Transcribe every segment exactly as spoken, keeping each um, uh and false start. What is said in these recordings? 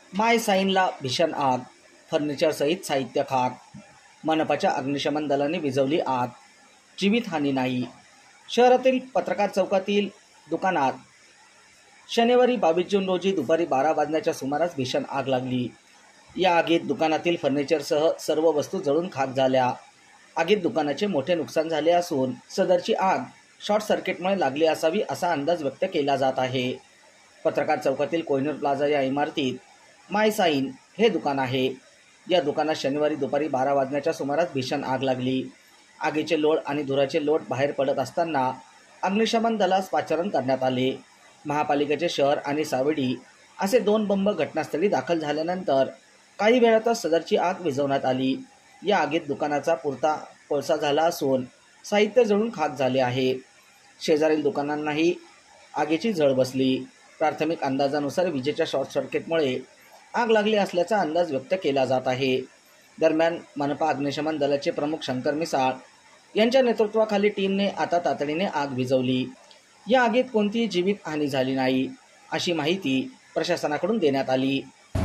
माय साईनला भीषण आग, फर्निचरसहित साहित्य खाक. मनपाच्या अग्निशमन दलाने विझवली आग, जीवितहानी नाही. शहरातील पत्रकार चौकातील दुकानात शनिवारी बावीस जून रोजी दुपारी बारा वाजण्याच्या सुमारास भीषण आग लागली. या आगीत दुकानातील फर्निचरसह सर्व वस्तू जळून खाक झाल्या. आगीत दुकानाचे मोठे नुकसान झाले असून सदरची आग शॉर्ट सर्किटमुळे लागली असावी असा अंदाज व्यक्त केला जात आहे. पत्रकार चौकातील कोहिनूर प्लाझा या इमारतीत माय साईन हे दुकान आहे. या दुकानात शनिवारी दुपारी बारा वाजण्याच्या सुमारास भीषण आग लागली. आगीचे लोट आणि धुराचे लोट बाहेर पडत असताना अग्निशमन दलास पाचारण करण्यात आले. महापालिकेचे शहर आणि सावडी असे दोन बंब घटनास्थळी दाखल झाल्यानंतर काही वेळातच सदरची आग विझवण्यात आली. या आगीत दुकानाचा पुरता कोळसा झाला असून साहित्य जळून खाक झाले आहे. शेजारील दुकानांनाही आगीची झळ बसली. प्राथमिक अंदाजानुसार विजेच्या शॉर्ट सर्किटमुळे आग लागली असल्याचा अंदाज व्यक्त केला जात आहे. दरम्यान मनपा अग्निशमन दलाचे प्रमुख शंकर मिसाळ यांच्या नेतृत्वाखाली टीमने आता तातडीने आग विझवली. या आगीत कोणतीही जीवित हानी झाली नाही अशी माहिती प्रशासनाकडून देण्यात आली.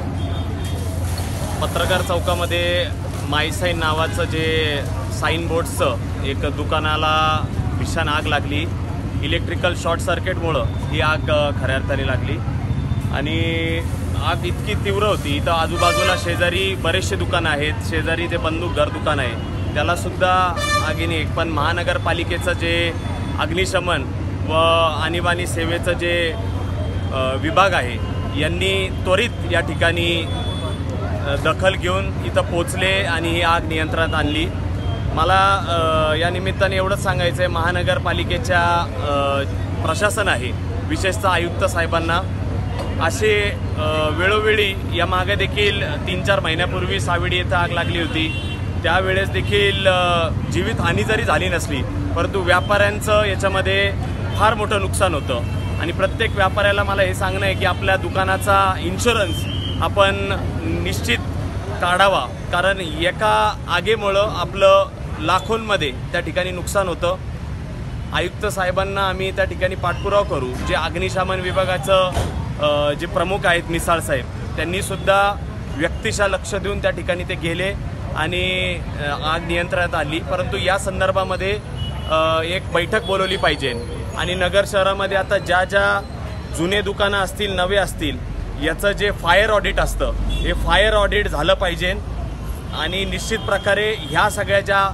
पत्रकार चौकामध्ये माय साईन नावाचं जे साईन बोर्डचं एक दुकानाला भीषण आग लागली. इलेक्ट्रिकल शॉर्ट सर्किटमुळं ही आग खऱ्या अर्थाने लागली आणि आग इतकी तीव्र होती. इथं आजूबाजूला शेजारी बरेचसे दुकानं आहेत. शेजारी जे बंदूक घर दुकान आहे त्यालासुद्धा आगीने एक पण महानगरपालिकेचं जे अग्निशमन व आणीबाणी सेवेचं जे विभाग आहे यांनी त्वरित या ठिकाणी दखल घेऊन इथं पोचले आणि ही आग नियंत्रणात आणली. मला या निमित्ताने एवढंच सांगायचं आहे, महानगरपालिकेच्या प्रशासन आहे विशेषतः आयुक्त साहेबांना असे वेळोवेळी या मागे देखील तीन चार महिन्यापूर्वी सावडी येथे आग लागली होती. त्यावेळेस देखील जीवितहानी जरी झाली नसली परंतु व्यापाऱ्यांचं याच्यामध्ये फार मोठं नुकसान होतं आणि प्रत्येक व्यापाऱ्याला मला हे सांगणं आहे की आपल्या दुकानाचा इन्शुरन्स आपण निश्चित काढावा, कारण एका आगीमुळं आपलं लाखोंमध्ये त्या ठिकाणी नुकसान होतं. आयुक्त साहेबांना आम्ही त्या ठिकाणी पाठपुरावा करू. जे अग्निशमन विभागाचं जे प्रमुख आहेत मिसाळ साहेब त्यांनीसुद्धा व्यक्तिशः लक्ष देऊन त्या ठिकाणी ते गेले आणि आग नियंत्रणात आली. परंतु या संदर्भामध्ये एक बैठक बोलवली पाहिजे आणि नगर शहरामध्ये आता ज्या ज्या जुने दुकानं असतील नवे असतील याचं जे फायर ऑडिट असतं हे फायर ऑडिट झालं पाहिजे आणि निश्चित प्रकारे ह्या सगळ्या ज्या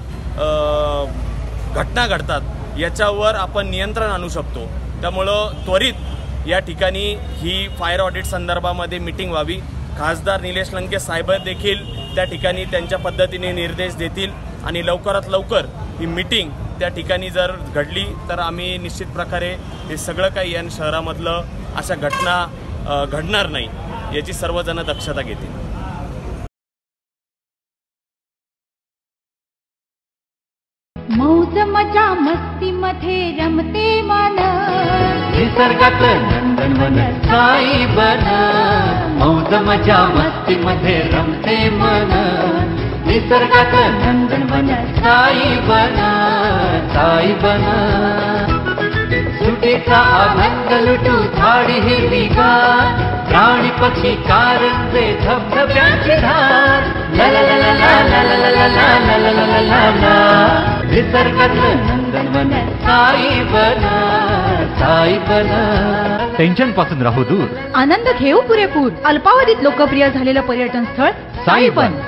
घटना घडतात याच्यावर आपण नियंत्रण आणू शकतो. त्यामुळं त्वरित या ठिकाणी ही फायर ऑडिट संदर्भामध्ये मीटिंग व्हावी. खासदार निलेश लंके साहेब देखील त्या ठिकाणी त्यांच्या पद्धतीने निर्देश देतील आणि लवकरात लवकर ही मीटिंग त्या ठिकाणी जर घडली तर आम्ही निश्चित प्रकारे हे सगळं काही या शहरामधलं अशा घटना घडणार नाही याची सर्वजण दक्षता घेतील. मौज मजा मस्ती मध्ये रमते मन, निसर्गात नंदनवन साई बन. मौज मजा मस्ती मध्ये रमते मन, निसर्गात नंदनवन साई बन. साई बन सुटीचा आनंद लुटू झाडी हिरवीगार, प्राणी पक्षी कारंजे धबधब्याची धार. ला ला ला ला ला ला ला ला ला ला ला ला ला ला. निसर्गातलं नंदनवन साई बन. साई बन. टेन्शन पासून राहू दूर, आनंद घेऊ पुरेपूर. अल्पावधीत लोकप्रिय झालेलं पर्यटन स्थळ साई बन.